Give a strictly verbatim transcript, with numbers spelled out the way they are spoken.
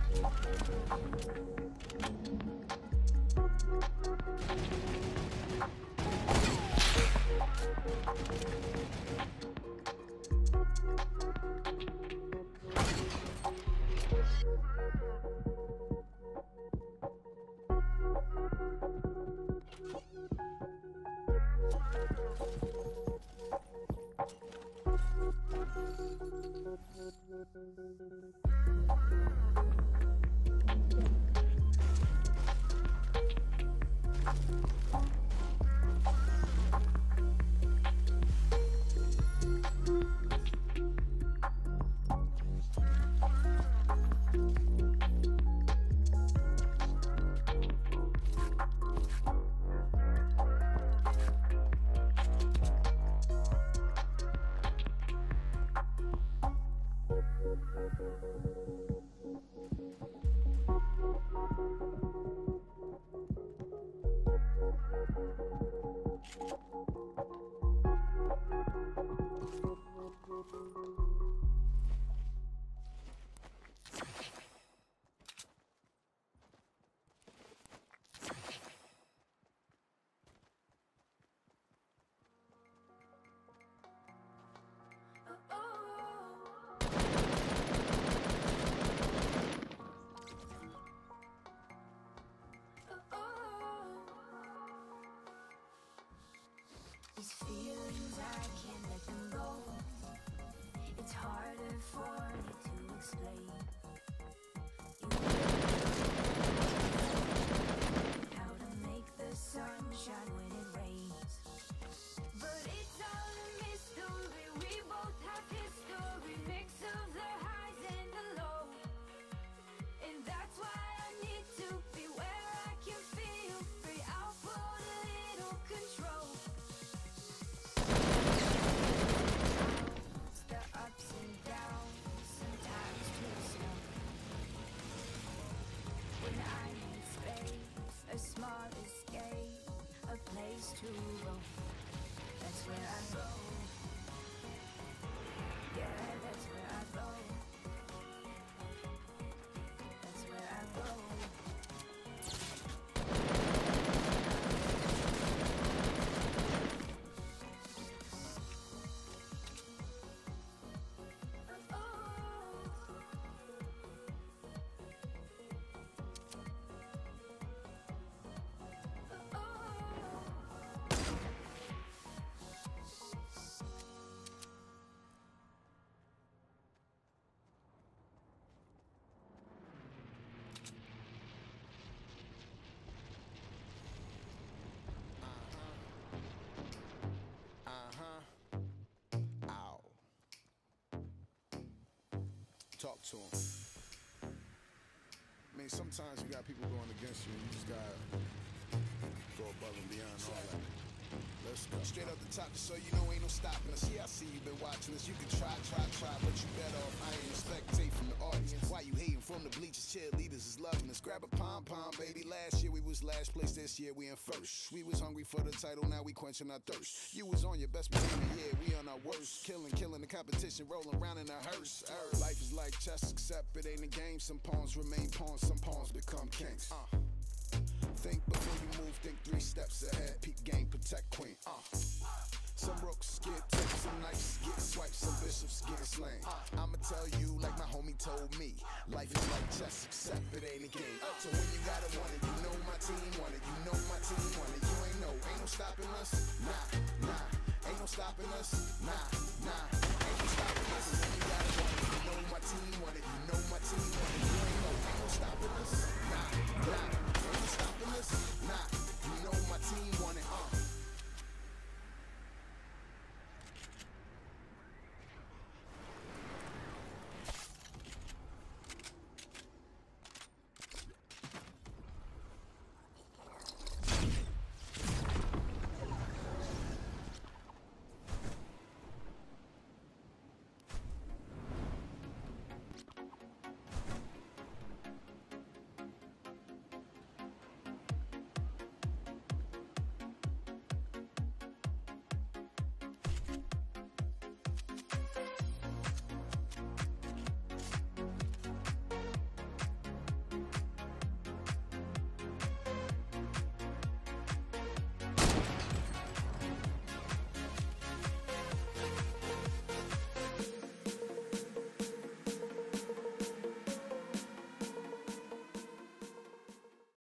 These feelings, I can't let them go. It's harder for me to explain. You how to make the sun shine when it rains. But it's all a mystery. We both have history, mix of the highs and the lows. And that's why I need to be where I can feel free. I'll put a little control. The ups and downs, sometimes too slow. When I need space, a small escape, a place to go. That's where I go. Yeah, that's where I go. That's where I go. Talk to him. I mean, sometimes you got people going against you, and you just gotta go above and beyond all that. Let's go. Straight up the top, just so you know ain't no stopping us. Yeah, I see you been watching us. You can try, try, try, but you better off I ain't spectate from the audience. Why you hating from the bleachers? Cheerleaders is loving us. Grab a pom-pom, baby. Last year we was last place, this year we in first. We was hungry for the title, now we quenching our thirst. You was on your best behavior, yeah, we on our worst. Killing, killing the competition, rolling around in a hearse. Uh, life is like chess, except it ain't a game. Some pawns remain pawns, some pawns become kings. Uh. Think before you move, think three steps ahead. Peep game, protect queen. Uh. Some rooks get tipped, some knights get swiped, some bishops get slain. Uh. I'ma tell you like my homie told me. Life is like chess, except it ain't a game. So when you gotta want it, you know my team want it. You know my team want it. You ain't know, ain't no stopping us. Nah, nah, ain't no stopping us. Nah, nah, ain't no stopping us. When you gotta want it.